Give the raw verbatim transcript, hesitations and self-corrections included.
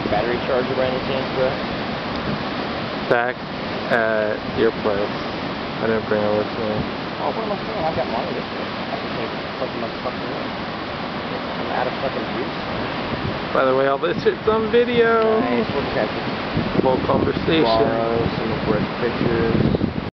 battery charger by any chance, bro? Back at your place. I didn't bring it with me. Oh, what am I saying? I got mine with me. I can take fucking my fucking way. I'm out of fucking juice. By the way, all this shit's on video. Nice, we'll check it. Whole conversation. Tomorrow, some of Brett's pictures.